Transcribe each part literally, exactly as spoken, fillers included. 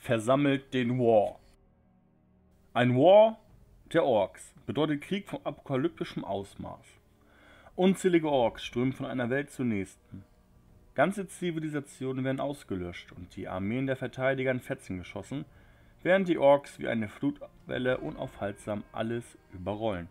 versammelt den War. Ein War der Orks bedeutet Krieg von apokalyptischem Ausmaß. Unzählige Orks strömen von einer Welt zur nächsten. Ganze Zivilisationen werden ausgelöscht und die Armeen der Verteidiger in Fetzen geschossen, während die Orks wie eine Flutwelle unaufhaltsam alles überrollen.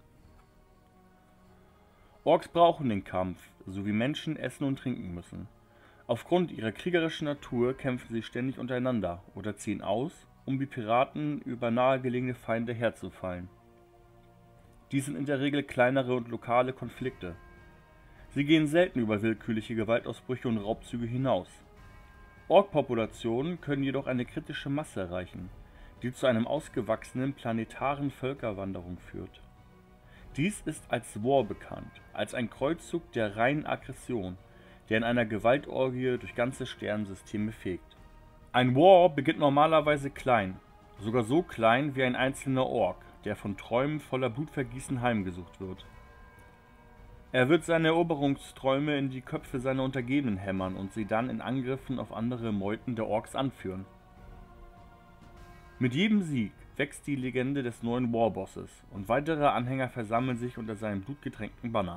Orks brauchen den Kampf, so wie Menschen essen und trinken müssen. Aufgrund ihrer kriegerischen Natur kämpfen sie ständig untereinander oder ziehen aus, um wie Piraten über nahegelegene Feinde herzufallen. Dies sind in der Regel kleinere und lokale Konflikte. Sie gehen selten über willkürliche Gewaltausbrüche und Raubzüge hinaus. Ork-Populationen können jedoch eine kritische Masse erreichen, die zu einem ausgewachsenen planetaren Völkerwanderung führt. Dies ist als War bekannt, als ein Kreuzzug der reinen Aggression, der in einer Gewaltorgie durch ganze Sternensysteme fegt. Ein War beginnt normalerweise klein, sogar so klein wie ein einzelner Ork, der von Träumen voller Blutvergießen heimgesucht wird. Er wird seine Eroberungsträume in die Köpfe seiner Untergebenen hämmern und sie dann in Angriffen auf andere Meuten der Orks anführen. Mit jedem Sieg wächst die Legende des neuen Warbosses und weitere Anhänger versammeln sich unter seinem blutgetränkten Banner.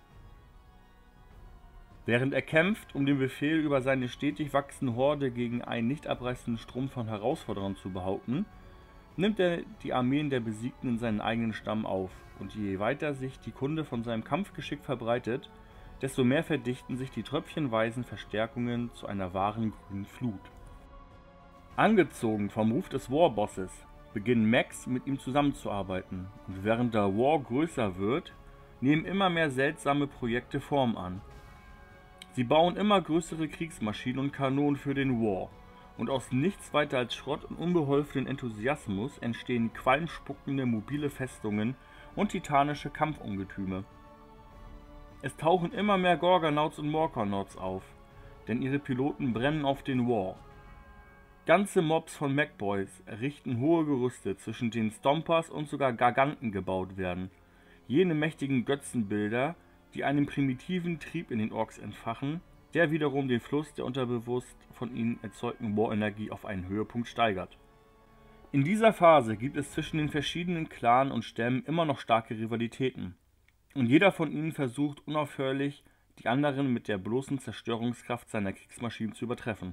Während er kämpft, um den Befehl über seine stetig wachsende Horde gegen einen nicht abreißenden Strom von Herausforderern zu behaupten, nimmt er die Armeen der Besiegten in seinen eigenen Stamm auf, und je weiter sich die Kunde von seinem Kampfgeschick verbreitet, desto mehr verdichten sich die tröpfchenweisen Verstärkungen zu einer wahren grünen Flut. Angezogen vom Ruf des Warbosses beginnen Mechs mit ihm zusammenzuarbeiten, und während der War größer wird, nehmen immer mehr seltsame Projekte Form an. Sie bauen immer größere Kriegsmaschinen und Kanonen für den War, und aus nichts weiter als Schrott und unbeholfenen Enthusiasmus entstehen qualmspuckende mobile Festungen und titanische Kampfungetüme. Es tauchen immer mehr Gorganauts und Morkanauts auf, denn ihre Piloten brennen auf den War. Ganze Mobs von Mechboys errichten hohe Gerüste, zwischen denen Stompers und sogar Garganten gebaut werden, jene mächtigen Götzenbilder, die einen primitiven Trieb in den Orks entfachen, der wiederum den Fluss der unterbewusst von ihnen erzeugten War-Energie auf einen Höhepunkt steigert. In dieser Phase gibt es zwischen den verschiedenen Clans und Stämmen immer noch starke Rivalitäten, und jeder von ihnen versucht unaufhörlich, die anderen mit der bloßen Zerstörungskraft seiner Kriegsmaschinen zu übertreffen.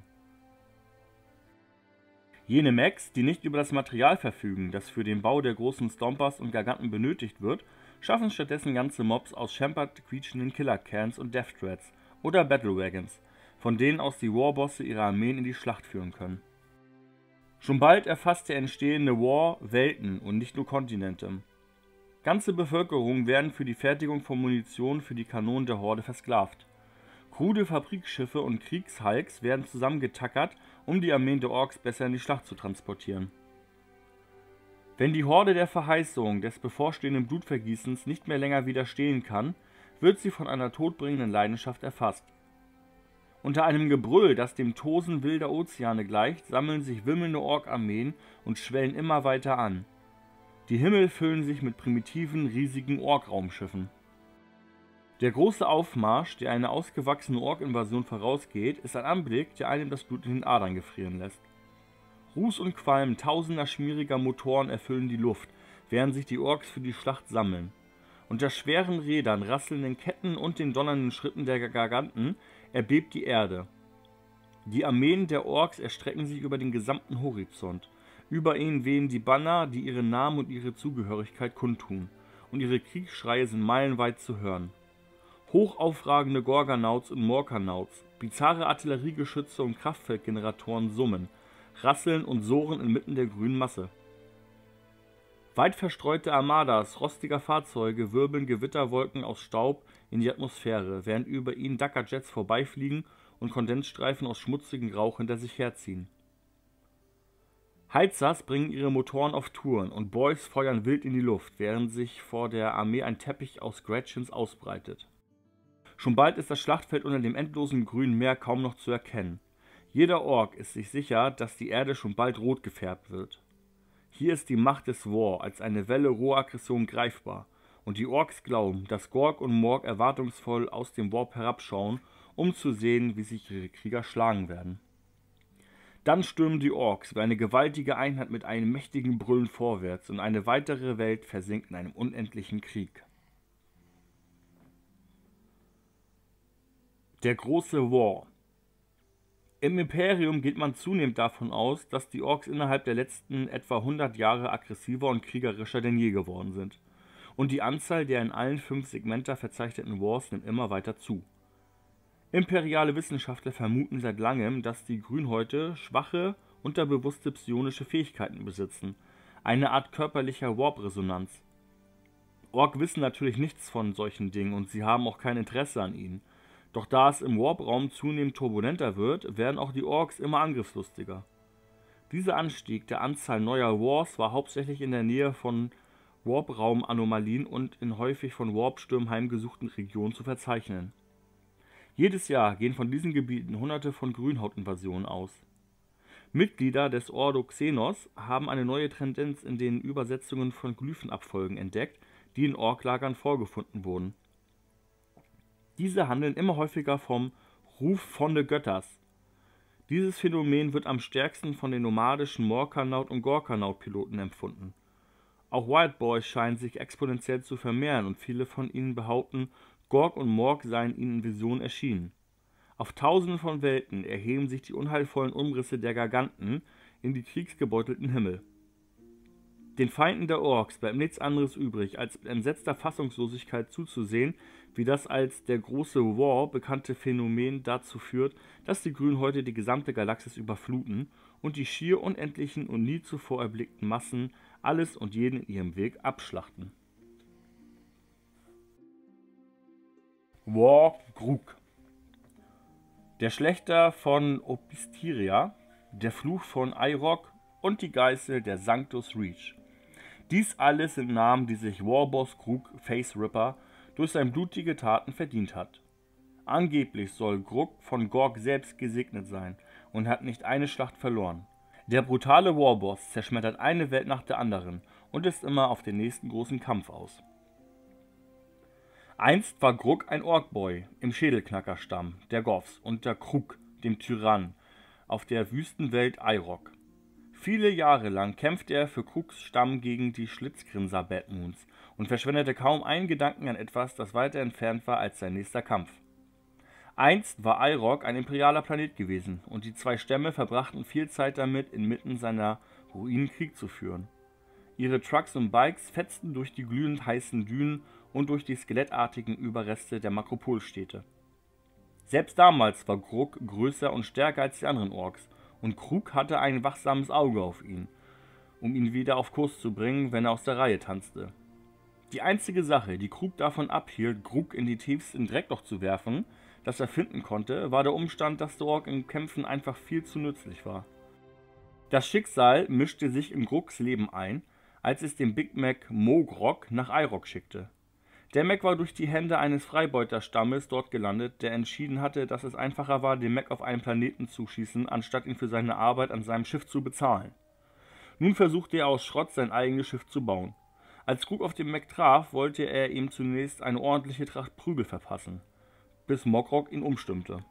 Jene Mechs, die nicht über das Material verfügen, das für den Bau der großen Stompers und Garganten benötigt wird, schaffen stattdessen ganze Mobs aus scheppert quietschenden Killer-Cans und Death Threads oder Battle Wagons, von denen aus die Warbosse ihre Armeen in die Schlacht führen können. Schon bald erfasst der entstehende War Welten und nicht nur Kontinente. Ganze Bevölkerungen werden für die Fertigung von Munition für die Kanonen der Horde versklavt. Krude Fabrikschiffe und Kriegshulks werden zusammengetackert, um die Armeen der Orks besser in die Schlacht zu transportieren. Wenn die Horde der Verheißung des bevorstehenden Blutvergießens nicht mehr länger widerstehen kann, wird sie von einer todbringenden Leidenschaft erfasst. Unter einem Gebrüll, das dem Tosen wilder Ozeane gleicht, sammeln sich wimmelnde Ork-Armeen und schwellen immer weiter an. Die Himmel füllen sich mit primitiven, riesigen Ork-Raumschiffen. Der große Aufmarsch, der eine ausgewachsene Ork-Invasion vorausgeht, ist ein Anblick, der einem das Blut in den Adern gefrieren lässt. Ruß und Qualm tausender schmieriger Motoren erfüllen die Luft, während sich die Orks für die Schlacht sammeln. Unter schweren Rädern, rasselnden Ketten und den donnernden Schritten der Garganten erbebt die Erde. Die Armeen der Orks erstrecken sich über den gesamten Horizont. Über ihnen wehen die Banner, die ihren Namen und ihre Zugehörigkeit kundtun, und ihre Kriegsschreie sind meilenweit zu hören. Hochaufragende Gorganauts und Morkanauts, bizarre Artilleriegeschütze und Kraftfeldgeneratoren summen, rasseln und sohren inmitten der grünen Masse. Weit verstreute Armadas rostiger Fahrzeuge wirbeln Gewitterwolken aus Staub in die Atmosphäre, während über ihnen Dakka-Jets vorbeifliegen und Kondensstreifen aus schmutzigem Rauch hinter sich herziehen. Heizers bringen ihre Motoren auf Touren und Boys feuern wild in die Luft, während sich vor der Armee ein Teppich aus Gretchens ausbreitet. Schon bald ist das Schlachtfeld unter dem endlosen grünen Meer kaum noch zu erkennen. Jeder Ork ist sich sicher, dass die Erde schon bald rot gefärbt wird. Hier ist die Macht des War als eine Welle roher Aggression greifbar, und die Orks glauben, dass Gork und Morg erwartungsvoll aus dem Warp herabschauen, um zu sehen, wie sich ihre Krieger schlagen werden. Dann stürmen die Orks wie eine gewaltige Einheit mit einem mächtigen Brüllen vorwärts und eine weitere Welt versinkt in einem unendlichen Krieg. Der große War. Im Imperium geht man zunehmend davon aus, dass die Orks innerhalb der letzten etwa hundert Jahre aggressiver und kriegerischer denn je geworden sind. Und die Anzahl der in allen fünf Segmenta verzeichneten Wars nimmt immer weiter zu. Imperiale Wissenschaftler vermuten seit langem, dass die Grünhäute schwache, unterbewusste psionische Fähigkeiten besitzen, eine Art körperlicher Warp-Resonanz. Ork wissen natürlich nichts von solchen Dingen und sie haben auch kein Interesse an ihnen. Doch da es im Warp-Raum zunehmend turbulenter wird, werden auch die Orks immer angriffslustiger. Dieser Anstieg der Anzahl neuer Wars war hauptsächlich in der Nähe von Warp-Raum-Anomalien und in häufig von Warp-Stürmen heimgesuchten Regionen zu verzeichnen. Jedes Jahr gehen von diesen Gebieten hunderte von Grünhautinvasionen aus. Mitglieder des Ordo Xenos haben eine neue Tendenz in den Übersetzungen von Glyphenabfolgen entdeckt, die in Orklagern vorgefunden wurden. Diese handeln immer häufiger vom Ruf von de Götters. Dieses Phänomen wird am stärksten von den nomadischen Morkanaut- und Gorkanaut-Piloten empfunden. Auch Wild Boys scheinen sich exponentiell zu vermehren und viele von ihnen behaupten, Gork und Mork seien ihnen in Visionen erschienen. Auf tausenden von Welten erheben sich die unheilvollen Umrisse der Garganten in die kriegsgebeutelten Himmel. Den Feinden der Orks bleibt nichts anderes übrig, als mit entsetzter Fassungslosigkeit zuzusehen, wie das als der große War bekannte Phänomen dazu führt, dass die Grünhäute die gesamte Galaxis überfluten und die schier unendlichen und nie zuvor erblickten Massen alles und jeden in ihrem Weg abschlachten. War Gruk. Der Schlächter von Opistyria, der Fluch von Airok und die Geißel der Sanctus Reach. Dies alles sind Namen, die sich Warboss Gruk Face Ripper durch seine blutige Taten verdient hat. Angeblich soll Gruk von Gork selbst gesegnet sein und hat nicht eine Schlacht verloren. Der brutale Warboss zerschmettert eine Welt nach der anderen und ist immer auf den nächsten großen Kampf aus. Einst war Gruk ein Orkboy im Schädelknackerstamm der Goths unter Kruk, dem Tyrann, auf der Wüstenwelt Airok. Viele Jahre lang kämpfte er für Kruks Stamm gegen die Schlitzgrinser Bad Moons und verschwendete kaum einen Gedanken an etwas, das weiter entfernt war als sein nächster Kampf. Einst war Airok ein imperialer Planet gewesen und die zwei Stämme verbrachten viel Zeit damit, inmitten seiner Ruinen Krieg zu führen. Ihre Trucks und Bikes fetzten durch die glühend heißen Dünen und durch die skelettartigen Überreste der Makropolstädte. Selbst damals war Gruk größer und stärker als die anderen Orks, und Kruk hatte ein wachsames Auge auf ihn, um ihn wieder auf Kurs zu bringen, wenn er aus der Reihe tanzte. Die einzige Sache, die Kruk davon abhielt, Gruk in die tiefsten Dreckloch zu werfen, das er finden konnte, war der Umstand, dass der Ork in Kämpfen einfach viel zu nützlich war. Das Schicksal mischte sich in Gruks Leben ein, als es den Big Mac Mogrok nach Airok schickte. Der Mac war durch die Hände eines Freibeuterstammes dort gelandet, der entschieden hatte, dass es einfacher war, den Mac auf einen Planeten zu schießen, anstatt ihn für seine Arbeit an seinem Schiff zu bezahlen. Nun versuchte er aus Schrott sein eigenes Schiff zu bauen. Als Gruk auf den Mac traf, wollte er ihm zunächst eine ordentliche Tracht Prügel verpassen, bis Mogrok ihn umstimmte.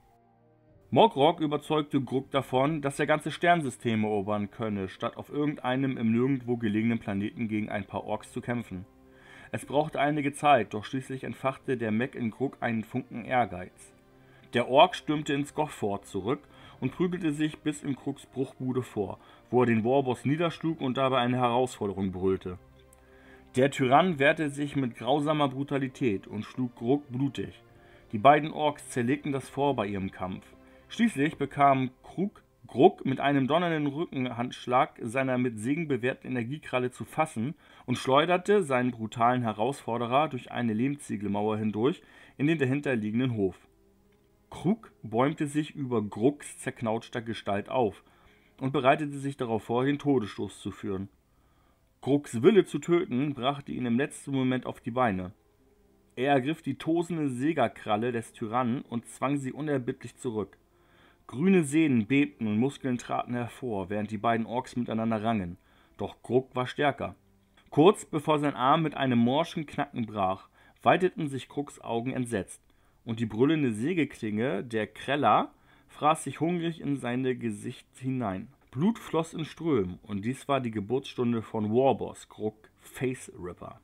Mogrok überzeugte Gruk davon, dass er ganze Sternsysteme erobern könne, statt auf irgendeinem im Nirgendwo gelegenen Planeten gegen ein paar Orks zu kämpfen. Es brauchte einige Zeit, doch schließlich entfachte der Mac in Gruk einen Funken Ehrgeiz. Der Ork stürmte ins Gothfort zurück und prügelte sich bis in Kruks Bruchbude vor, wo er den Warboss niederschlug und dabei eine Herausforderung brüllte. Der Tyrann wehrte sich mit grausamer Brutalität und schlug Gruk blutig. Die beiden Orks zerlegten das Fort bei ihrem Kampf. Schließlich bekam Kruk Gruk mit einem donnernden Rückenhandschlag seiner mit Segen bewehrten Energiekralle zu fassen und schleuderte seinen brutalen Herausforderer durch eine Lehmziegelmauer hindurch in den dahinterliegenden Hof. Kruk bäumte sich über Gruks zerknautschter Gestalt auf und bereitete sich darauf vor, den Todesstoß zu führen. Gruks Wille zu töten brachte ihn im letzten Moment auf die Beine. Er ergriff die tosende Sägerkralle des Tyrannen und zwang sie unerbittlich zurück. Grüne Sehnen bebten und Muskeln traten hervor, während die beiden Orks miteinander rangen. Doch Gruk war stärker. Kurz bevor sein Arm mit einem morschen Knacken brach, weiteten sich Kruks Augen entsetzt, und die brüllende Sägeklinge der Kreller fraß sich hungrig in sein Gesicht hinein. Blut floss in Strömen, und dies war die Geburtsstunde von Warboss Grug Face Ripper.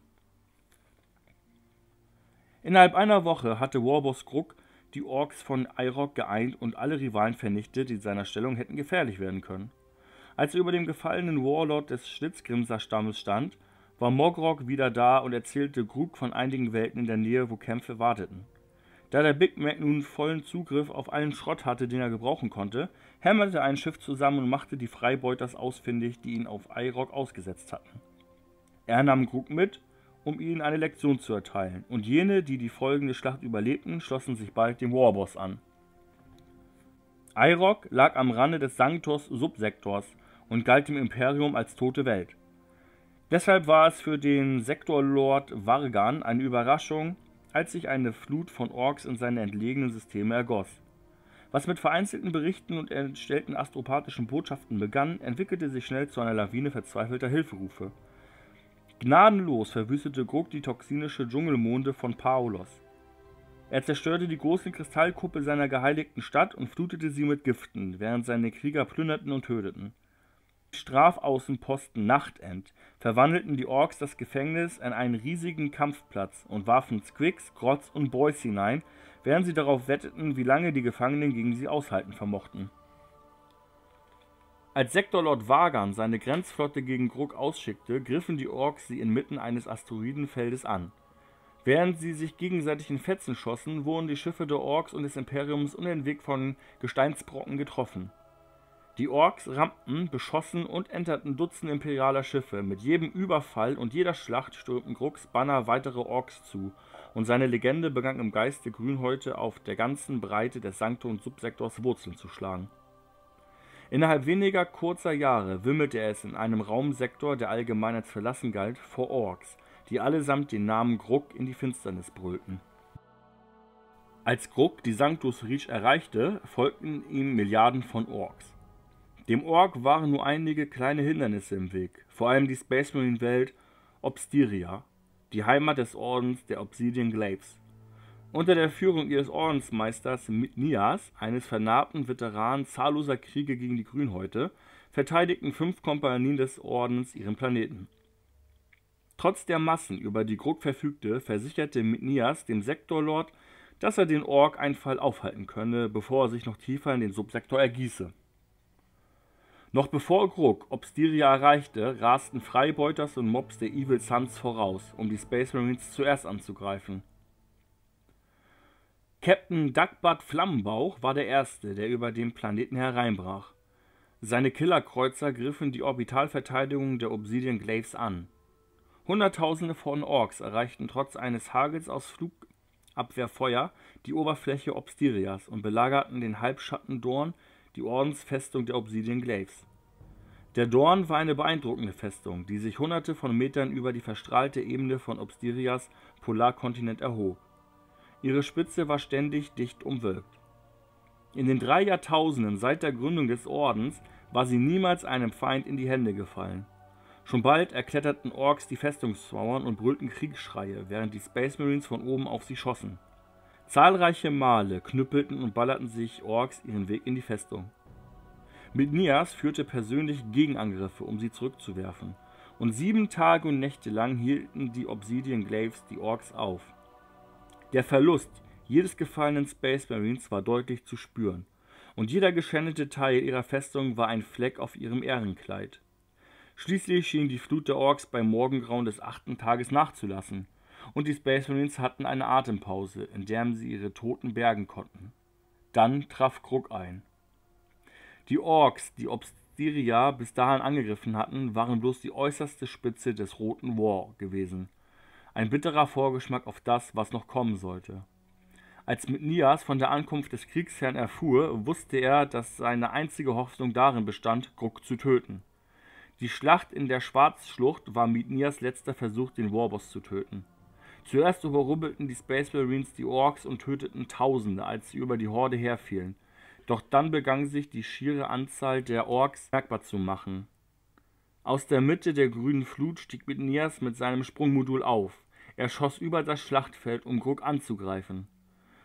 Innerhalb einer Woche hatte Warboss Grug die Orks von Eirok geeint und alle Rivalen vernichtet, die seiner Stellung hätten gefährlich werden können. Als er über dem gefallenen Warlord des Schlitzgrimser-Stammes stand, war Mogrok wieder da und erzählte Grug von einigen Welten in der Nähe, wo Kämpfe warteten. Da der Big Mac nun vollen Zugriff auf allen Schrott hatte, den er gebrauchen konnte, hämmerte er ein Schiff zusammen und machte die Freibeuters ausfindig, die ihn auf Eirok ausgesetzt hatten. Er nahm Grug mit, um ihnen eine Lektion zu erteilen, und jene, die die folgende Schlacht überlebten, schlossen sich bald dem Warboss an. Eirok lag am Rande des Sanctos-Subsektors und galt dem Imperium als tote Welt. Deshalb war es für den Sektorlord Vargan eine Überraschung, als sich eine Flut von Orks in seine entlegenen Systeme ergoss. Was mit vereinzelten Berichten und entstellten astropathischen Botschaften begann, entwickelte sich schnell zu einer Lawine verzweifelter Hilferufe. Gnadenlos verwüstete Grug die toxinische Dschungelmonde von Paolos. Er zerstörte die große Kristallkuppel seiner geheiligten Stadt und flutete sie mit Giften, während seine Krieger plünderten und töteten. Die Strafaußenposten Nachtend verwandelten die Orks das Gefängnis in einen riesigen Kampfplatz und warfen Squix, Grotz und Boys hinein, während sie darauf wetteten, wie lange die Gefangenen gegen sie aushalten vermochten. Als Sektorlord Vargan seine Grenzflotte gegen Grug ausschickte, griffen die Orks sie inmitten eines Asteroidenfeldes an. Während sie sich gegenseitig in Fetzen schossen, wurden die Schiffe der Orks und des Imperiums unentwegt von Gesteinsbrocken getroffen. Die Orks rammten, beschossen und enterten Dutzende imperialer Schiffe. Mit jedem Überfall und jeder Schlacht stürmten Grugs Banner weitere Orks zu, und seine Legende begann im Geiste Grünhäute auf der ganzen Breite des Sancto- und Subsektors Wurzeln zu schlagen. Innerhalb weniger kurzer Jahre wimmelte es in einem Raumsektor, der allgemein als verlassen galt, vor Orks, die allesamt den Namen Grug in die Finsternis brüllten. Als Grug die Sanctus Reach erreichte, folgten ihm Milliarden von Orks. Dem Ork waren nur einige kleine Hindernisse im Weg, vor allem die Space Marine Welt Obstiria, die Heimat des Ordens der Obsidian Glaives. Unter der Führung ihres Ordensmeisters Nias, eines vernarbten Veteranen zahlloser Kriege gegen die Grünhäute, verteidigten fünf Kompanien des Ordens ihren Planeten. Trotz der Massen, über die Grug verfügte, versicherte Nias dem Sektorlord, dass er den Ork-Einfall aufhalten könne, bevor er sich noch tiefer in den Subsektor ergieße. Noch bevor Grug Obstiria erreichte, rasten Freibeuters und Mobs der Evil Suns voraus, um die Space Marines zuerst anzugreifen. Captain Dagbad Flammenbauch war der Erste, der über den Planeten hereinbrach. Seine Killerkreuzer griffen die Orbitalverteidigung der Obsidian Glaives an. Hunderttausende von Orks erreichten trotz eines Hagels aus Flugabwehrfeuer die Oberfläche Obstirias und belagerten den Halbschatten-Dorn, die Ordensfestung der Obsidian Glaives. Der Dorn war eine beeindruckende Festung, die sich hunderte von Metern über die verstrahlte Ebene von Obstirias Polarkontinent erhob. Ihre Spitze war ständig dicht umwölkt. In den drei Jahrtausenden seit der Gründung des Ordens war sie niemals einem Feind in die Hände gefallen. Schon bald erkletterten Orks die Festungsmauern und brüllten Kriegsschreie, während die Space Marines von oben auf sie schossen. Zahlreiche Male knüppelten und ballerten sich Orks ihren Weg in die Festung. Nias führte persönlich Gegenangriffe, um sie zurückzuwerfen, und sieben Tage und Nächte lang hielten die Obsidian Glaives die Orks auf. Der Verlust jedes gefallenen Space Marines war deutlich zu spüren, und jeder geschändete Teil ihrer Festung war ein Fleck auf ihrem Ehrenkleid. Schließlich schien die Flut der Orks beim Morgengrauen des achten Tages nachzulassen, und die Space Marines hatten eine Atempause, in der sie ihre Toten bergen konnten. Dann traf Grug ein. Die Orks, die Obstiria bis dahin angegriffen hatten, waren bloß die äußerste Spitze des Roten War gewesen. Ein bitterer Vorgeschmack auf das, was noch kommen sollte. Als Nias von der Ankunft des Kriegsherrn erfuhr, wusste er, dass seine einzige Hoffnung darin bestand, Grug zu töten. Die Schlacht in der Schwarzschlucht war Nias letzter Versuch, den Warboss zu töten. Zuerst überrumpelten die Space Marines die Orks und töteten Tausende, als sie über die Horde herfielen. Doch dann begann sich die schiere Anzahl der Orks merkbar zu machen. Aus der Mitte der grünen Flut stieg Nias mit seinem Sprungmodul auf. Er schoss über das Schlachtfeld, um Grug anzugreifen.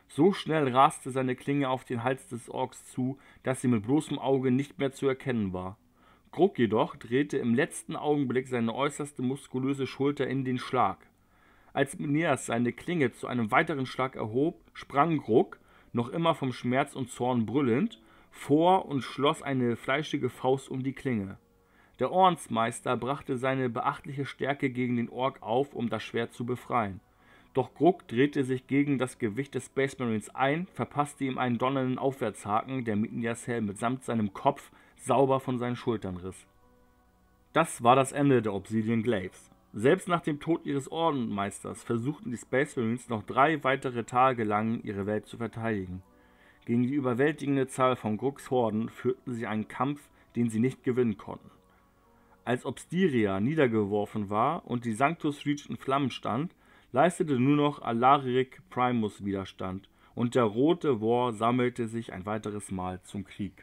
So schnell raste seine Klinge auf den Hals des Orks zu, dass sie mit bloßem Auge nicht mehr zu erkennen war. Grog jedoch drehte im letzten Augenblick seine äußerste muskulöse Schulter in den Schlag. Als Mineas seine Klinge zu einem weiteren Schlag erhob, sprang Grog, noch immer vom Schmerz und Zorn brüllend, vor und schloss eine fleischige Faust um die Klinge. Der Ordensmeister brachte seine beachtliche Stärke gegen den Ork auf, um das Schwert zu befreien. Doch Grog drehte sich gegen das Gewicht des Space Marines ein, verpasste ihm einen donnernden Aufwärtshaken, der Minas Helm mitsamt seinem Kopf sauber von seinen Schultern riss. Das war das Ende der Obsidian Glaives. Selbst nach dem Tod ihres Ordensmeisters versuchten die Space Marines noch drei weitere Tage lang, ihre Welt zu verteidigen. Gegen die überwältigende Zahl von Grogs Horden führten sie einen Kampf, den sie nicht gewinnen konnten. Als Obstiria niedergeworfen war und die Sanctus Reach in Flammen stand, leistete nur noch Alaric Primus Widerstand, und der Rote War sammelte sich ein weiteres Mal zum Krieg.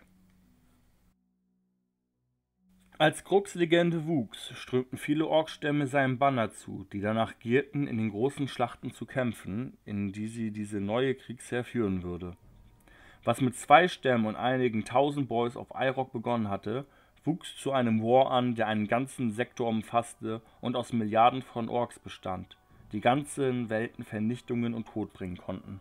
Als Grogs Legende wuchs, strömten viele Orkstämme seinem Banner zu, die danach gierten, in den großen Schlachten zu kämpfen, in die sie diese neue Kriegsheer führen würde. Was mit zwei Stämmen und einigen tausend Boys auf Irok begonnen hatte, wuchs zu einem War an, der einen ganzen Sektor umfasste und aus Milliarden von Orks bestand, die ganzen Welten Vernichtungen und Tod bringen konnten.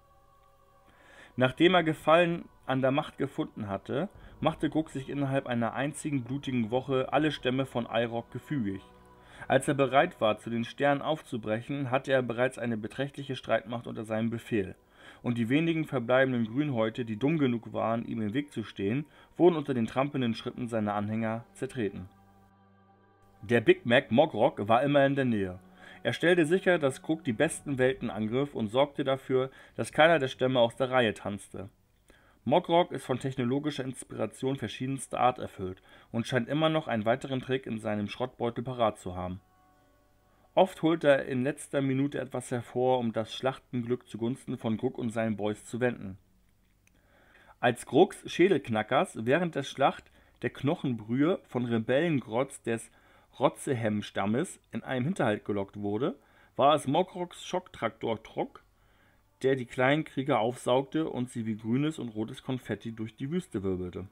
Nachdem er Gefallen an der Macht gefunden hatte, machte Grog sich innerhalb einer einzigen blutigen Woche alle Stämme von Irok gefügig. Als er bereit war, zu den Sternen aufzubrechen, hatte er bereits eine beträchtliche Streitmacht unter seinem Befehl, und die wenigen verbleibenden Grünhäute, die dumm genug waren, ihm im Weg zu stehen, wurden unter den trampelnden Schritten seiner Anhänger zertreten. Der Big Mac Mogrok war immer in der Nähe. Er stellte sicher, dass Grog die besten Welten angriff und sorgte dafür, dass keiner der Stämme aus der Reihe tanzte. Mogrok ist von technologischer Inspiration verschiedenster Art erfüllt und scheint immer noch einen weiteren Trick in seinem Schrottbeutel parat zu haben. Oft holt er in letzter Minute etwas hervor, um das Schlachtenglück zugunsten von Grog und seinen Boys zu wenden. Als Grogs Schädelknackers während der Schlacht der Knochenbrühe von Rebellengrotz des Rotzehem-Stammes in einem Hinterhalt gelockt wurde, war es Mogroks Schocktraktor Trog, der die kleinen Krieger aufsaugte und sie wie grünes und rotes Konfetti durch die Wüste wirbelte.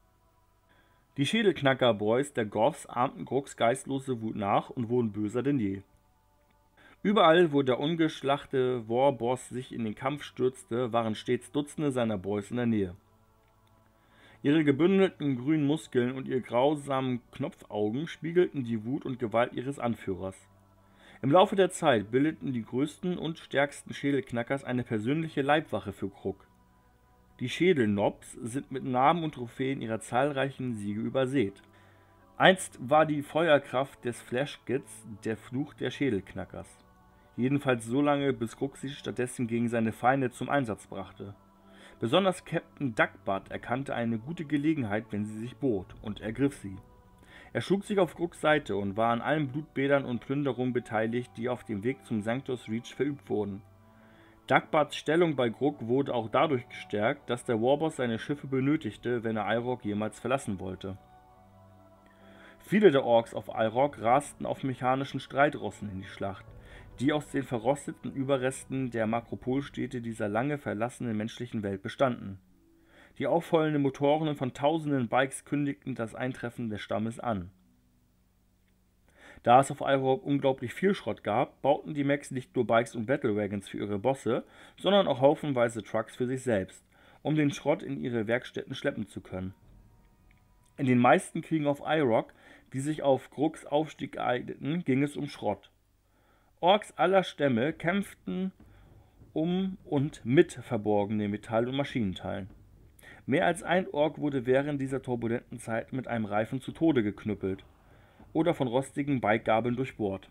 Die Schädelknacker-Boys der Goths ahmten Grogs geistlose Wut nach und wurden böser denn je. Überall, wo der ungeschlachte Warboss sich in den Kampf stürzte, waren stets Dutzende seiner Boys in der Nähe. Ihre gebündelten grünen Muskeln und ihre grausamen Knopfaugen spiegelten die Wut und Gewalt ihres Anführers. Im Laufe der Zeit bildeten die größten und stärksten Schädelknackers eine persönliche Leibwache für Grog. Die Schädelnobs sind mit Namen und Trophäen ihrer zahlreichen Siege übersät. Einst war die Feuerkraft des Flashgits der Fluch der Schädelknackers. Jedenfalls so lange, bis Grog sie stattdessen gegen seine Feinde zum Einsatz brachte. Besonders Captain Duckbutt erkannte eine gute Gelegenheit, wenn sie sich bot, und ergriff sie. Er schlug sich auf Grogs Seite und war an allen Blutbädern und Plünderungen beteiligt, die auf dem Weg zum Sanctus Reach verübt wurden. Duckbutts Stellung bei Grog wurde auch dadurch gestärkt, dass der Warboss seine Schiffe benötigte, wenn er Irok jemals verlassen wollte. Viele der Orks auf Irok rasten auf mechanischen Streitrossen in die Schlacht, die aus den verrosteten Überresten der Makropolstädte dieser lange verlassenen menschlichen Welt bestanden. Die aufheulenden Motoren von tausenden Bikes kündigten das Eintreffen des Stammes an. Da es auf Irok unglaublich viel Schrott gab, bauten die Mechs nicht nur Bikes und Battlewagons für ihre Bosse, sondern auch haufenweise Trucks für sich selbst, um den Schrott in ihre Werkstätten schleppen zu können. In den meisten Kriegen auf Irok, die sich auf Grogs Aufstieg eigneten, ging es um Schrott. Orks aller Stämme kämpften um und mit verborgenen Metall- und Maschinenteilen. Mehr als ein Ork wurde während dieser turbulenten Zeit mit einem Reifen zu Tode geknüppelt oder von rostigen Bikegabeln durchbohrt.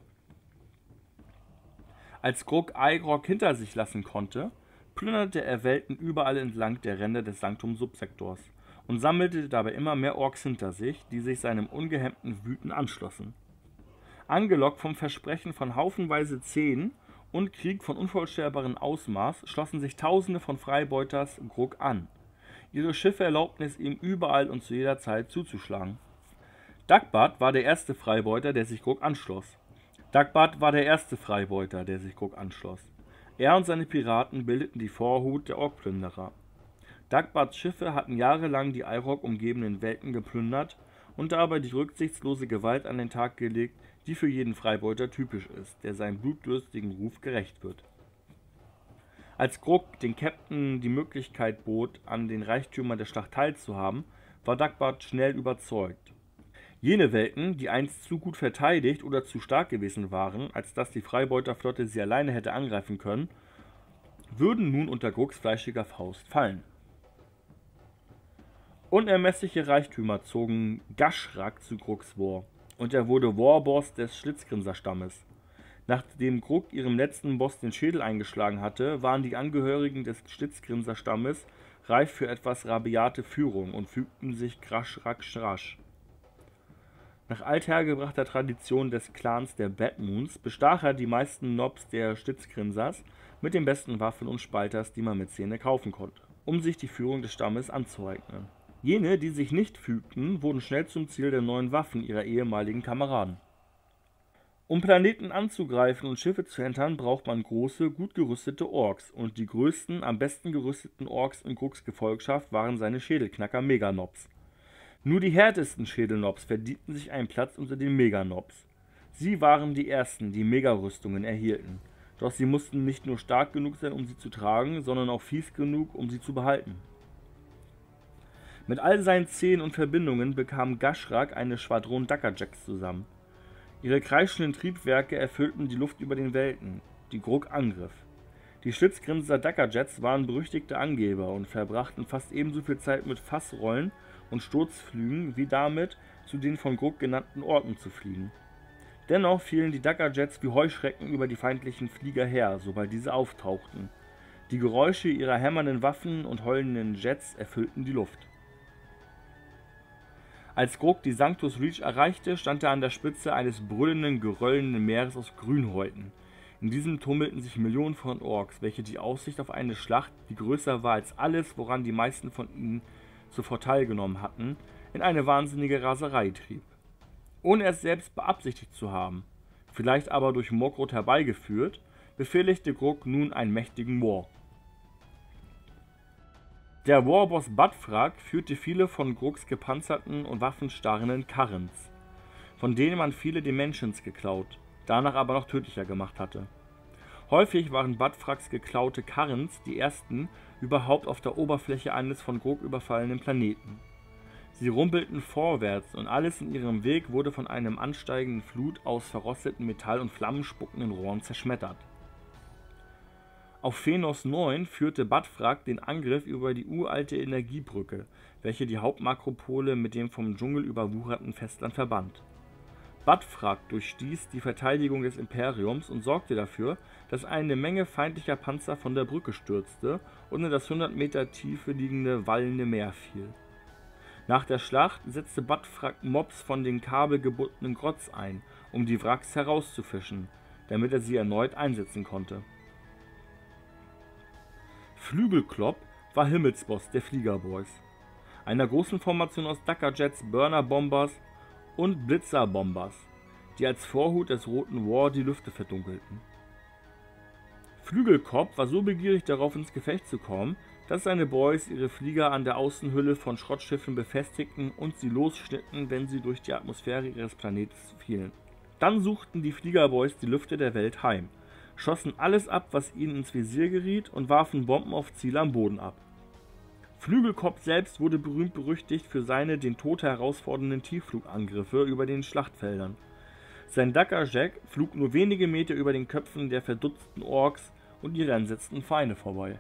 Als Grog Irok hinter sich lassen konnte, plünderte er Welten überall entlang der Ränder des Sanctum-Subsektors und sammelte dabei immer mehr Orks hinter sich, die sich seinem ungehemmten Wüten anschlossen. Angelockt vom Versprechen von haufenweise Zehen und Krieg von unvorstellbarem Ausmaß, schlossen sich Tausende von Freibeuters Grog an. Ihre Schiffe erlaubten es ihm, überall und zu jeder Zeit zuzuschlagen. Duckbutt war der erste Freibeuter, der sich Grog anschloss. Duckbutt war der erste Freibeuter, der sich Grog anschloss. Er und seine Piraten bildeten die Vorhut der Orkplünderer. Dagbarts Schiffe hatten jahrelang die IROC umgebenden Welten geplündert und dabei die rücksichtslose Gewalt an den Tag gelegt, die für jeden Freibeuter typisch ist, der seinem blutdürstigen Ruf gerecht wird. Als Grog den Captain die Möglichkeit bot, an den Reichtümern der Schlacht teilzuhaben, war Dagbart schnell überzeugt. Jene Welten, die einst zu gut verteidigt oder zu stark gewesen waren, als dass die Freibeuterflotte sie alleine hätte angreifen können, würden nun unter Grogs fleischiger Faust fallen. Unermessliche Reichtümer zogen Gashrak zu Grogs War, und er wurde Warboss des Schlitzgrinser-Stammes. Nachdem Grog ihrem letzten Boss den Schädel eingeschlagen hatte, waren die Angehörigen des Schlitzgrinser-Stammes reif für etwas rabiate Führung und fügten sich Gashrak rasch. Nach althergebrachter Tradition des Clans der Badmoons bestach er die meisten Nobs der Schlitzgrinsers mit den besten Waffen und Spalters, die man mit Zähne kaufen konnte, um sich die Führung des Stammes anzueignen. Jene, die sich nicht fügten, wurden schnell zum Ziel der neuen Waffen ihrer ehemaligen Kameraden. Um Planeten anzugreifen und Schiffe zu entern, braucht man große, gut gerüstete Orks, und die größten, am besten gerüsteten Orks in Grogs Gefolgschaft waren seine Schädelknacker Meganobs. Nur die härtesten Schädelnobs verdienten sich einen Platz unter den Meganobs. Sie waren die ersten, die Megarüstungen erhielten, doch sie mussten nicht nur stark genug sein, um sie zu tragen, sondern auch fies genug, um sie zu behalten. Mit all seinen Zähnen und Verbindungen bekam Gashrak eine Schwadron Daggerjacks zusammen. Ihre kreischenden Triebwerke erfüllten die Luft über den Welten, die Grog angriff. Die Schlitzgrinser Daggerjets waren berüchtigte Angeber und verbrachten fast ebenso viel Zeit mit Fassrollen und Sturzflügen wie damit, zu den von Grog genannten Orten zu fliegen. Dennoch fielen die Daggerjets wie Heuschrecken über die feindlichen Flieger her, sobald diese auftauchten. Die Geräusche ihrer hämmernden Waffen und heulenden Jets erfüllten die Luft. Als Grog die Sanctus Reach erreichte, stand er an der Spitze eines brüllenden, geröllenden Meeres aus Grünhäuten. In diesem tummelten sich Millionen von Orks, welche die Aussicht auf eine Schlacht, die größer war als alles, woran die meisten von ihnen zuvor teilgenommen hatten, in eine wahnsinnige Raserei trieb. Ohne es selbst beabsichtigt zu haben, vielleicht aber durch Morgoth herbeigeführt, befehligte Grog nun einen mächtigen War. Der Warboss Badfrak führte viele von Grogs gepanzerten und waffenstarrenden Karrens, von denen man viele Dimensions geklaut, danach aber noch tödlicher gemacht hatte. Häufig waren Badfraks geklaute Karrens die ersten überhaupt auf der Oberfläche eines von Grog überfallenen Planeten. Sie rumpelten vorwärts und alles in ihrem Weg wurde von einem ansteigenden Flut aus verrosteten Metall und flammenspuckenden Rohren zerschmettert. Auf Phenos neun führte Badfrak den Angriff über die uralte Energiebrücke, welche die Hauptmakropole mit dem vom Dschungel überwucherten Festland verband. Badfrak durchstieß die Verteidigung des Imperiums und sorgte dafür, dass eine Menge feindlicher Panzer von der Brücke stürzte und in das hundert Meter Tiefe liegende wallende Meer fiel. Nach der Schlacht setzte Badfrak Mobs von den kabelgebundenen Grotz ein, um die Wracks herauszufischen, damit er sie erneut einsetzen konnte. Flügelklopp war Himmelsboss der Fliegerboys, einer großen Formation aus Daggerjets, Burner-Bombers und Blitzer-Bombers, die als Vorhut des Roten War die Lüfte verdunkelten. Flügelkopf war so begierig darauf, ins Gefecht zu kommen, dass seine Boys ihre Flieger an der Außenhülle von Schrottschiffen befestigten und sie losschnitten, wenn sie durch die Atmosphäre ihres Planeten fielen. Dann suchten die Fliegerboys die Lüfte der Welt heim, schossen alles ab, was ihnen ins Visier geriet, und warfen Bomben auf Ziele am Boden ab. Flügelkopf selbst wurde berühmt-berüchtigt für seine den Tod herausfordernden Tiefflugangriffe über den Schlachtfeldern. Sein Daggerjack flog nur wenige Meter über den Köpfen der verdutzten Orks und ihre entsetzten Feinde vorbei.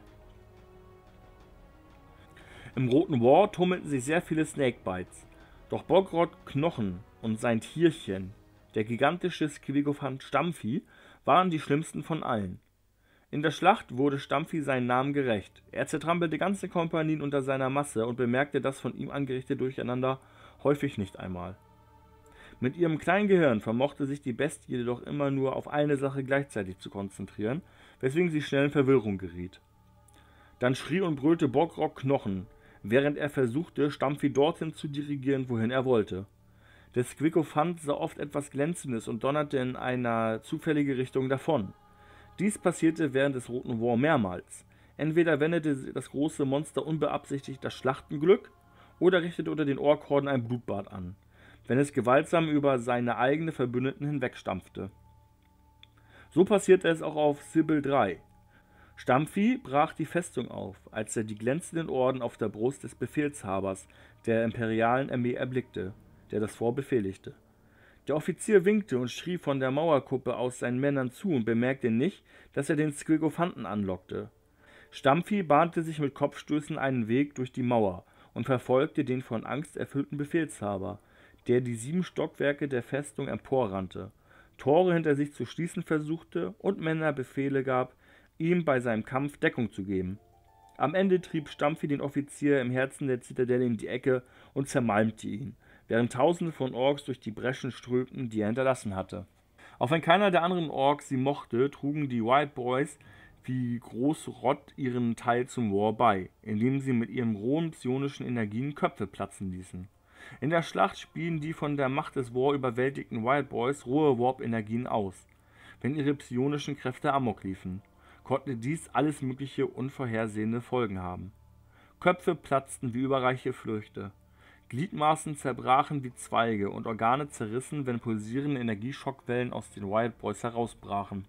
Im Roten War tummelten sich sehr viele Snakebites, doch Bogrod Knochen und sein Tierchen, der gigantische Squigophant Stampfi, waren die schlimmsten von allen. In der Schlacht wurde Stampfi seinen Namen gerecht. Er zertrampelte ganze Kompanien unter seiner Masse und bemerkte das von ihm angerichtete Durcheinander häufig nicht einmal. Mit ihrem kleinen Gehirn vermochte sich die Bestie jedoch immer nur auf eine Sache gleichzeitig zu konzentrieren, weswegen sie schnell in Verwirrung geriet. Dann schrie und brüllte Bogrod Knochen, während er versuchte, Stampfi dorthin zu dirigieren, wohin er wollte. Der Squigophant sah oft etwas Glänzendes und donnerte in eine zufällige Richtung davon. Dies passierte während des Roten War mehrmals. Entweder wendete das große Monster unbeabsichtigt das Schlachtenglück oder richtete unter den Ork-Horden ein Blutbad an, wenn es gewaltsam über seine eigenen Verbündeten hinwegstampfte. So passierte es auch auf Sybil drei. Stampfi brach die Festung auf, als er die glänzenden Orden auf der Brust des Befehlshabers der imperialen Armee erblickte, der das Fort befehligte. Der Offizier winkte und schrie von der Mauerkuppe aus seinen Männern zu und bemerkte nicht, dass er den Squigophanten anlockte. Stampfi bahnte sich mit Kopfstößen einen Weg durch die Mauer und verfolgte den von Angst erfüllten Befehlshaber, der die sieben Stockwerke der Festung emporrannte, Tore hinter sich zu schließen versuchte und Männer Befehle gab, ihm bei seinem Kampf Deckung zu geben. Am Ende trieb Stampfi den Offizier im Herzen der Zitadelle in die Ecke und zermalmte ihn, während Tausende von Orks durch die Breschen strömten, die er hinterlassen hatte. Auch wenn keiner der anderen Orks sie mochte, trugen die Wild Boys wie Großrott ihren Teil zum War bei, indem sie mit ihren rohen psionischen Energien Köpfe platzen ließen. In der Schlacht spielen die von der Macht des War überwältigten Wild Boys rohe Warp-Energien aus, wenn ihre psionischen Kräfte amok liefen. Konnte dies alles mögliche unvorhersehende Folgen haben. Köpfe platzten wie überreiche Früchte, Gliedmaßen zerbrachen wie Zweige und Organe zerrissen, wenn pulsierende Energieschockwellen aus den Wild Boys herausbrachen.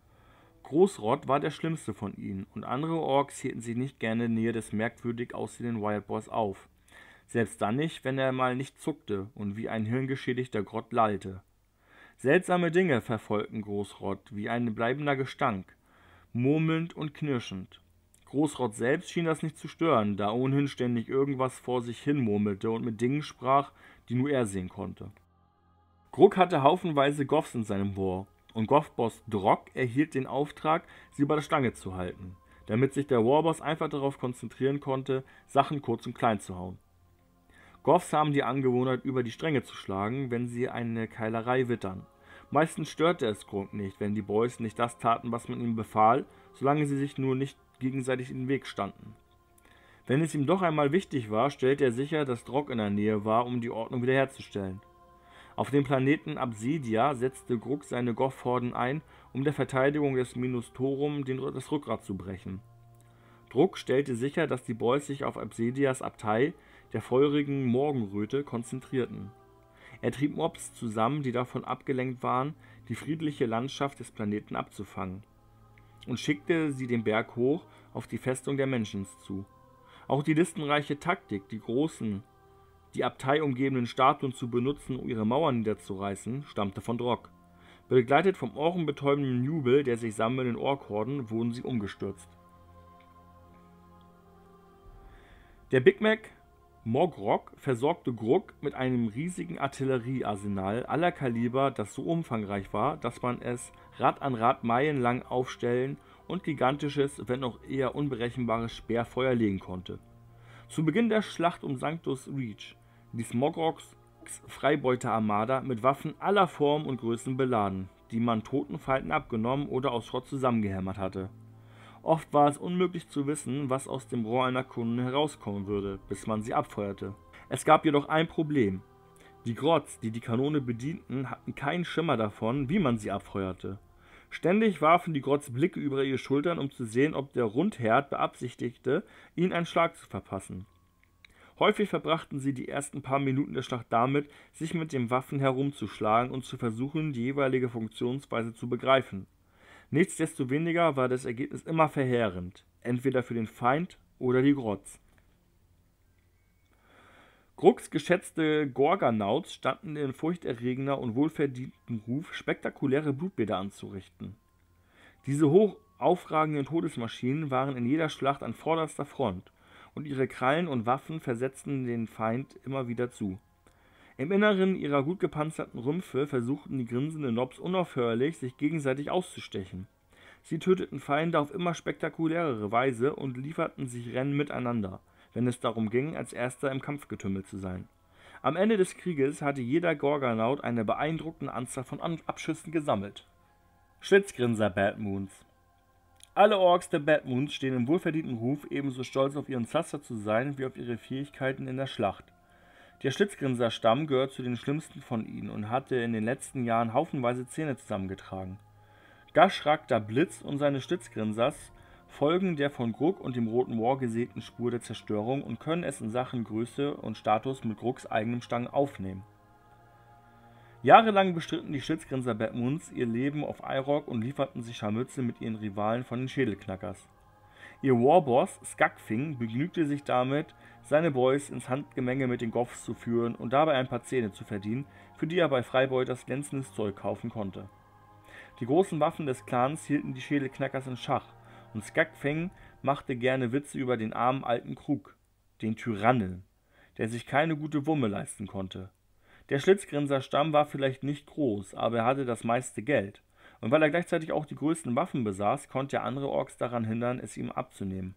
Großrott war der schlimmste von ihnen, und andere Orks hielten sich nicht gerne in der Nähe des merkwürdig aussehenden Wild Boys auf. Selbst dann nicht, wenn er mal nicht zuckte und wie ein hirngeschädigter Grott lallte. Seltsame Dinge verfolgten Großrott, wie ein bleibender Gestank, murmelnd und knirschend. Großrott selbst schien das nicht zu stören, da ohnehin ständig irgendwas vor sich hin murmelte und mit Dingen sprach, die nur er sehen konnte. Grug hatte haufenweise Goffs in seinem War, und Goff-Boss Drog erhielt den Auftrag, sie bei der Stange zu halten, damit sich der Warboss einfach darauf konzentrieren konnte, Sachen kurz und klein zu hauen. Goffs haben die Angewohnheit, über die Stränge zu schlagen, wenn sie eine Keilerei wittern. Meistens störte es Grug nicht, wenn die Boys nicht das taten, was man ihnen befahl, solange sie sich nur nicht gegenseitig in den Weg standen. Wenn es ihm doch einmal wichtig war, stellte er sicher, dass Drog in der Nähe war, um die Ordnung wiederherzustellen. Auf dem Planeten Absidia setzte Grug seine Goff-Horden ein, um der Verteidigung des Minostorum den, das Rückgrat zu brechen. Drug stellte sicher, dass die Boys sich auf Absidias Abtei, der feurigen Morgenröte, konzentrierten. Er trieb Mobs zusammen, die davon abgelenkt waren, die friedliche Landschaft des Planeten abzufangen, und schickte sie den Berg hoch auf die Festung der Menschen zu. Auch die listenreiche Taktik, die großen, die Abtei umgebenden Statuen zu benutzen, um ihre Mauern niederzureißen, stammte von Drog. Begleitet vom ohrenbetäubenden Jubel der sich sammelnden Ork-Horden wurden sie umgestürzt. Der Big Mac Mogrok versorgte Grug mit einem riesigen Artilleriearsenal aller Kaliber, das so umfangreich war, dass man es Rad an Rad meilenlang aufstellen und gigantisches, wenn auch eher unberechenbares Speerfeuer legen konnte. Zu Beginn der Schlacht um Sanctus Reach ließ Mogroks Freibeuter-Armada mit Waffen aller Formen und Größen beladen, die man toten Feinden abgenommen oder aus Schrott zusammengehämmert hatte. Oft war es unmöglich zu wissen, was aus dem Rohr einer Kanone herauskommen würde, bis man sie abfeuerte. Es gab jedoch ein Problem. Die Grotts, die die Kanone bedienten, hatten keinen Schimmer davon, wie man sie abfeuerte. Ständig warfen die Grotts Blicke über ihre Schultern, um zu sehen, ob der Rundherd beabsichtigte, ihnen einen Schlag zu verpassen. Häufig verbrachten sie die ersten paar Minuten der Schlacht damit, sich mit den Waffen herumzuschlagen und zu versuchen, die jeweilige Funktionsweise zu begreifen. Nichtsdestoweniger war das Ergebnis immer verheerend, entweder für den Feind oder die Grotts. Grugs geschätzte Gorganauts standen in furchterregender und wohlverdienten Ruf, spektakuläre Blutbäder anzurichten. Diese hoch aufragenden Todesmaschinen waren in jeder Schlacht an vorderster Front, und ihre Krallen und Waffen versetzten den Feind immer wieder zu. Im Inneren ihrer gut gepanzerten Rümpfe versuchten die grinsenden Nobs unaufhörlich, sich gegenseitig auszustechen. Sie töteten Feinde auf immer spektakulärere Weise und lieferten sich Rennen miteinander, wenn es darum ging, als Erster im Kampfgetümmel zu sein. Am Ende des Krieges hatte jeder Gorganaut eine beeindruckende Anzahl von Abschüssen gesammelt. Schlitzgrinser Bad Moons. Alle Orks der Bad Moons stehen im wohlverdienten Ruf, ebenso stolz auf ihren Zaster zu sein, wie auf ihre Fähigkeiten in der Schlacht. Der Schlitzgrinser-Stamm gehört zu den schlimmsten von ihnen und hatte in den letzten Jahren haufenweise Zähne zusammengetragen. Gashrak der Blitz und seine Schlitzgrinsers folgen der von Grug und dem Roten Moor gesägten Spur der Zerstörung und können es in Sachen Größe und Status mit Grugs eigenem Stang aufnehmen. Jahrelang bestritten die Schlitzgrinser Bad Moons ihr Leben auf Eirog und lieferten sich Scharmützel mit ihren Rivalen von den Schädelknackers. Ihr Warboss Skagfing begnügte sich damit, seine Boys ins Handgemenge mit den Goths zu führen und dabei ein paar Zähne zu verdienen, für die er bei Freibeuters glänzendes Zeug kaufen konnte. Die großen Waffen des Clans hielten die Schädelknackers in Schach, und Skagfing machte gerne Witze über den armen alten Krug, den Tyrannen, der sich keine gute Wumme leisten konnte. Der Schlitzgrinser-Stamm war vielleicht nicht groß, aber er hatte das meiste Geld, und weil er gleichzeitig auch die größten Waffen besaß, konnte er andere Orks daran hindern, es ihm abzunehmen.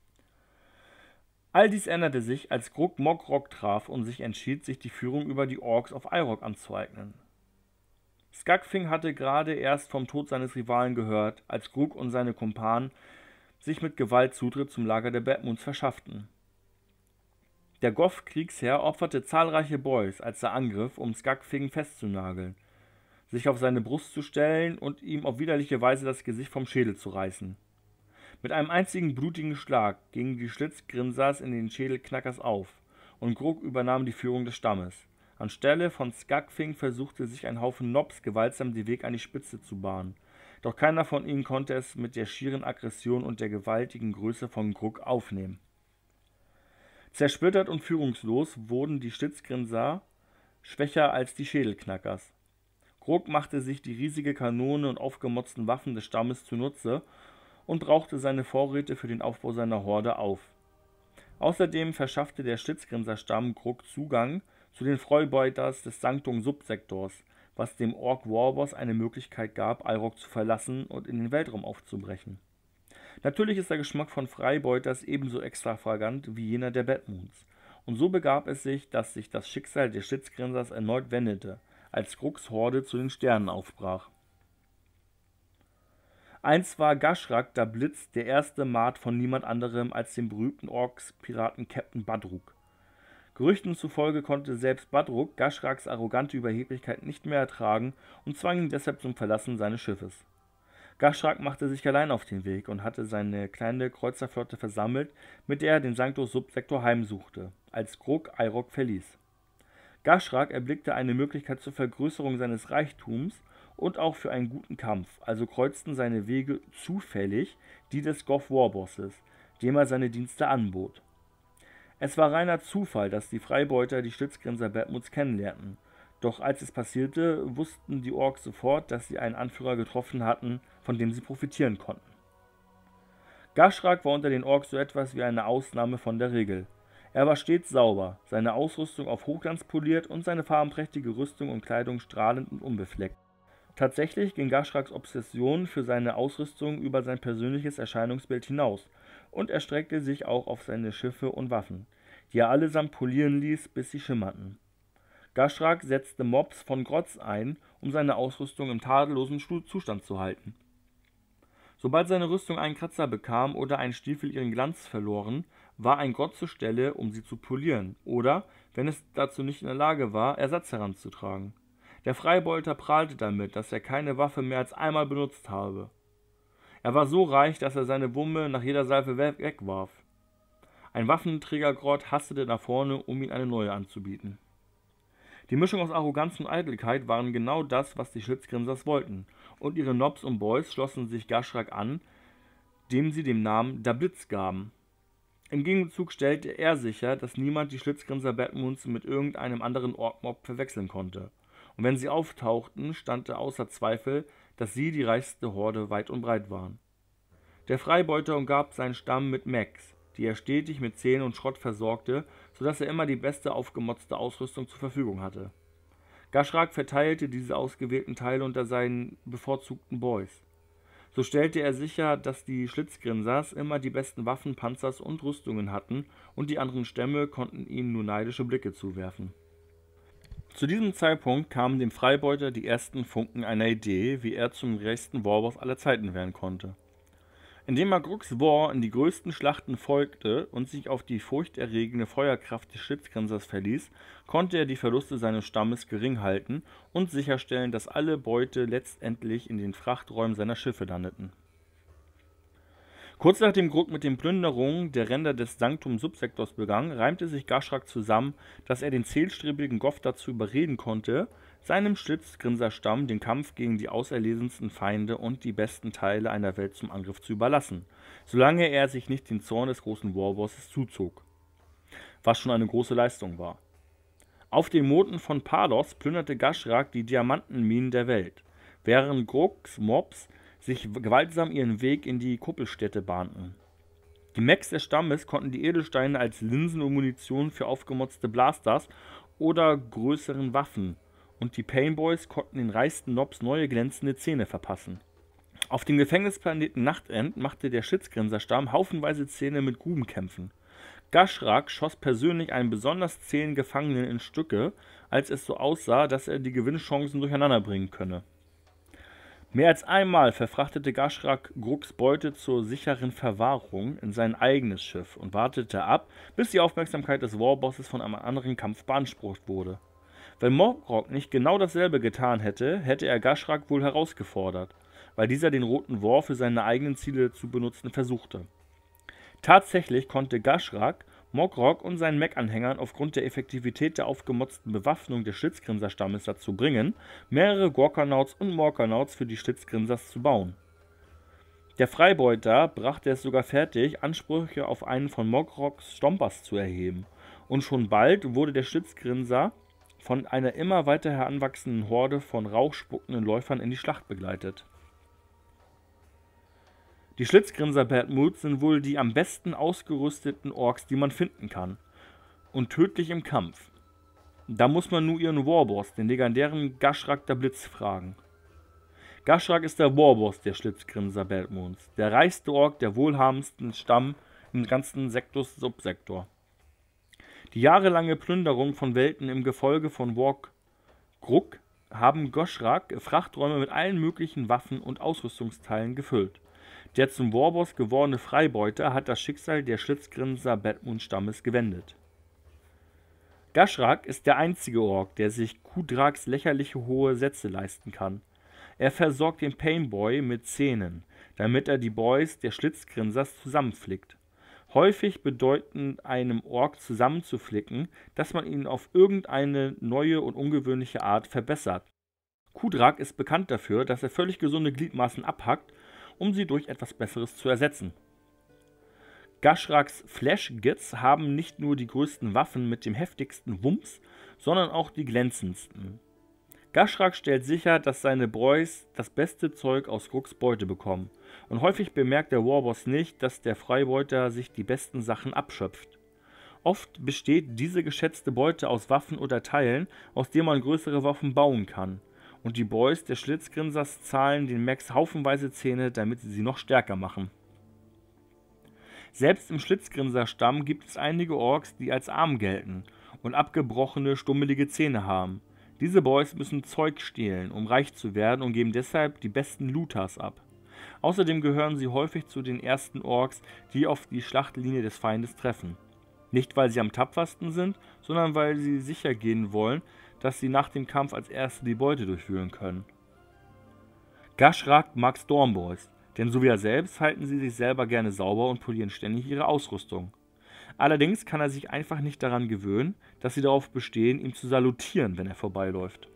All dies änderte sich, als Grug Mogrog traf und sich entschied, sich die Führung über die Orks auf Eirog anzueignen. Skagfing hatte gerade erst vom Tod seines Rivalen gehört, als Grug und seine Kumpanen sich mit Gewalt Zutritt zum Lager der Bad Moons verschafften. Der Goth-Kriegsherr opferte zahlreiche Boys, als er angriff, um Skagfing festzunageln, sich auf seine Brust zu stellen und ihm auf widerliche Weise das Gesicht vom Schädel zu reißen. Mit einem einzigen blutigen Schlag gingen die Schlitzgrinsers in den Schädelknackers auf, und Grug übernahm die Führung des Stammes. Anstelle von Skagfing versuchte sich ein Haufen Nobs gewaltsam den Weg an die Spitze zu bahnen, doch keiner von ihnen konnte es mit der schieren Aggression und der gewaltigen Größe von Grug aufnehmen. Zersplittert und führungslos wurden die Schlitzgrinser schwächer als die Schädelknackers. Grug machte sich die riesige Kanone und aufgemotzten Waffen des Stammes zunutze und brauchte seine Vorräte für den Aufbau seiner Horde auf. Außerdem verschaffte der Schlitzgrinser-Stamm Grug Zugang zu den Freubeuters des Sanctum-Subsektors, was dem Ork Warboss eine Möglichkeit gab, Eirog zu verlassen und in den Weltraum aufzubrechen. Natürlich ist der Geschmack von Freibeuters ebenso extravagant wie jener der Bad Moons, und so begab es sich, dass sich das Schicksal des Schlitzgrinsers erneut wendete, als Grugs Horde zu den Sternen aufbrach. Einst war Gashrak der Blitz der erste Maat von niemand anderem als dem berühmten Orks-Piraten Captain Badruk. Gerüchten zufolge konnte selbst Badruk Gashraks arrogante Überheblichkeit nicht mehr ertragen und zwang ihn deshalb zum Verlassen seines Schiffes. Gashrak machte sich allein auf den Weg und hatte seine kleine Kreuzerflotte versammelt, mit der er den Sanctum-Subsektor heimsuchte, als Grug Eirog verließ. Gashrak erblickte eine Möglichkeit zur Vergrößerung seines Reichtums und auch für einen guten Kampf, also kreuzten seine Wege zufällig die des Goth Warbosses, dem er seine Dienste anbot. Es war reiner Zufall, dass die Freibeuter die Schlitzgrinser Bad Moons kennenlernten, doch als es passierte, wussten die Orks sofort, dass sie einen Anführer getroffen hatten, von dem sie profitieren konnten. Gashrak war unter den Orks so etwas wie eine Ausnahme von der Regel. Er war stets sauber, seine Ausrüstung auf Hochglanz poliert und seine farbenprächtige Rüstung und Kleidung strahlend und unbefleckt. Tatsächlich ging Gashraks Obsession für seine Ausrüstung über sein persönliches Erscheinungsbild hinaus und erstreckte sich auch auf seine Schiffe und Waffen, die er allesamt polieren ließ, bis sie schimmerten. Gashrak setzte Mobs von Grotz ein, um seine Ausrüstung im tadellosen Zustand zu halten. Sobald seine Rüstung einen Kratzer bekam oder ein Stiefel ihren Glanz verloren, war ein Grotz zur Stelle, um sie zu polieren oder, wenn es dazu nicht in der Lage war, Ersatz heranzutragen. Der Freibeuter prahlte damit, dass er keine Waffe mehr als einmal benutzt habe. Er war so reich, dass er seine Wumme nach jeder Salve wegwarf. Ein Waffenträger-Grott hastete nach vorne, um ihm eine neue anzubieten. Die Mischung aus Arroganz und Eitelkeit waren genau das, was die Schlitzgrinsers wollten, und ihre Nobs und Boys schlossen sich Gashrak an, dem sie den Namen der Blitz gaben. Im Gegenzug stellte er sicher, dass niemand die Schlitzgrinser Bad Moons mit irgendeinem anderen Ork-Mob verwechseln konnte. Und wenn sie auftauchten, stand außer Zweifel, dass sie die reichste Horde weit und breit waren. Der Freibeuter umgab seinen Stamm mit Mechs, die er stetig mit Zähnen und Schrott versorgte, sodass er immer die beste aufgemotzte Ausrüstung zur Verfügung hatte. Gashrak verteilte diese ausgewählten Teile unter seinen bevorzugten Boys. So stellte er sicher, dass die Schlitzgrinsers immer die besten Waffen, Panzers und Rüstungen hatten und die anderen Stämme konnten ihnen nur neidische Blicke zuwerfen. Zu diesem Zeitpunkt kamen dem Freibeuter die ersten Funken einer Idee, wie er zum reichsten Warboss aller Zeiten werden konnte. Indem er Grugs War in die größten Schlachten folgte und sich auf die furchterregende Feuerkraft des Schlitzgrinsers verließ, konnte er die Verluste seines Stammes gering halten und sicherstellen, dass alle Beute letztendlich in den Frachträumen seiner Schiffe landeten. Kurz nachdem Grug mit den Plünderungen der Ränder des Sanctum-Subsektors begann, reimte sich Gashrak zusammen, dass er den zielstrebigen Goff dazu überreden konnte, seinem Schlitzgrinserstamm den Kampf gegen die auserlesensten Feinde und die besten Teile einer Welt zum Angriff zu überlassen, solange er sich nicht den Zorn des großen Warbosses zuzog, was schon eine große Leistung war. Auf den Moten von Palos plünderte Gashrak die Diamantenminen der Welt, während Grugs Mobs sich gewaltsam ihren Weg in die Kuppelstädte bahnten. Die Mechs des Stammes konnten die Edelsteine als Linsen und Munition für aufgemotzte Blasters oder größeren Waffen, und die Painboys konnten den reichsten Nobs neue glänzende Zähne verpassen. Auf dem Gefängnisplaneten Nachtend machte der Schlitzgrinserstamm haufenweise Zähne mit Grubenkämpfen. Gashrak schoss persönlich einen besonders zähen Gefangenen in Stücke, als es so aussah, dass er die Gewinnchancen durcheinander bringen könne. Mehr als einmal verfrachtete Gashrak Grugs Beute zur sicheren Verwahrung in sein eigenes Schiff und wartete ab, bis die Aufmerksamkeit des Warbosses von einem anderen Kampf beansprucht wurde. Wenn Mogrok nicht genau dasselbe getan hätte, hätte er Gashrak wohl herausgefordert, weil dieser den Roten War für seine eigenen Ziele zu benutzen versuchte. Tatsächlich konnte Gashrak Mogrok und seinen Mech-Anhängern aufgrund der Effektivität der aufgemotzten Bewaffnung des Schlitzgrinserstammes dazu bringen, mehrere Gorkanauts und Morkanauts für die Schlitzgrinsers zu bauen. Der Freibeuter brachte es sogar fertig, Ansprüche auf einen von Mogroks Stompers zu erheben, und schon bald wurde der Schlitzgrinser von einer immer weiter heranwachsenden Horde von rauchspuckenden Läufern in die Schlacht begleitet. Die Schlitzgrinser Badmoots sind wohl die am besten ausgerüsteten Orks, die man finden kann, und tödlich im Kampf. Da muss man nur ihren Warboss, den legendären Gashrak der Blitz, fragen. Gashrak ist der Warboss der Schlitzgrinser Badmoots, der reichste Ork, der wohlhabendsten Stamm im ganzen Sektus-Subsektor. Die jahrelange Plünderung von Welten im Gefolge von Warg Grug haben Gashrak Frachträume mit allen möglichen Waffen und Ausrüstungsteilen gefüllt. Der zum Warboss gewordene Freibeuter hat das Schicksal der Schlitzgrinser Badmoon-Stammes gewendet. Gashrak ist der einzige Ork, der sich Kudraks lächerliche hohe Sätze leisten kann. Er versorgt den Painboy mit Zähnen, damit er die Boys der Schlitzgrinsers zusammenflickt. Häufig bedeuten einem Ork zusammenzuflicken, dass man ihn auf irgendeine neue und ungewöhnliche Art verbessert. Kudrak ist bekannt dafür, dass er völlig gesunde Gliedmaßen abhackt, um sie durch etwas Besseres zu ersetzen. Gashraks Flash-Gits haben nicht nur die größten Waffen mit dem heftigsten Wumms, sondern auch die glänzendsten. Gashrak stellt sicher, dass seine Boys das beste Zeug aus Grugs Beute bekommen, und häufig bemerkt der Warboss nicht, dass der Freibeuter sich die besten Sachen abschöpft. Oft besteht diese geschätzte Beute aus Waffen oder Teilen, aus denen man größere Waffen bauen kann, und die Boys der Schlitzgrinsers zahlen den Mechs haufenweise Zähne, damit sie sie noch stärker machen. Selbst im Schlitzgrinser-Stamm gibt es einige Orks, die als arm gelten und abgebrochene, stummelige Zähne haben. Diese Boys müssen Zeug stehlen, um reich zu werden, und geben deshalb die besten Looters ab. Außerdem gehören sie häufig zu den ersten Orks, die auf die Schlachtlinie des Feindes treffen. Nicht, weil sie am tapfersten sind, sondern weil sie sicher gehen wollen, dass sie nach dem Kampf als Erste die Beute durchführen können. Gashrak mag Stormboys, denn so wie er selbst halten sie sich selber gerne sauber und polieren ständig ihre Ausrüstung. Allerdings kann er sich einfach nicht daran gewöhnen, dass sie darauf bestehen, ihm zu salutieren, wenn er vorbeiläuft.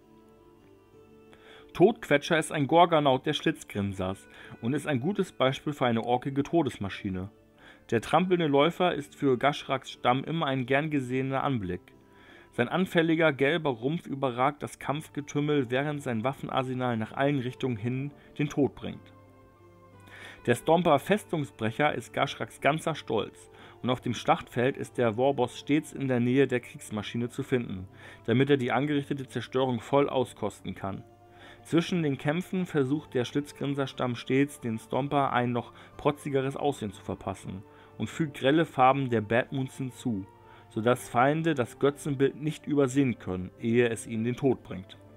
Todquetscher ist ein Gorganaut der Schlitzgrinsers und ist ein gutes Beispiel für eine orkige Todesmaschine. Der trampelnde Läufer ist für Gashraks Stamm immer ein gern gesehener Anblick. Sein anfälliger gelber Rumpf überragt das Kampfgetümmel, während sein Waffenarsenal nach allen Richtungen hin den Tod bringt. Der Stomper Festungsbrecher ist Gashraks ganzer Stolz, und auf dem Schlachtfeld ist der Warboss stets in der Nähe der Kriegsmaschine zu finden, damit er die angerichtete Zerstörung voll auskosten kann. Zwischen den Kämpfen versucht der Schlitzgrinserstamm stets, den Stomper ein noch protzigeres Aussehen zu verpassen und fügt grelle Farben der Badmoons hinzu, sodass Feinde das Götzenbild nicht übersehen können, ehe es ihnen den Tod bringt.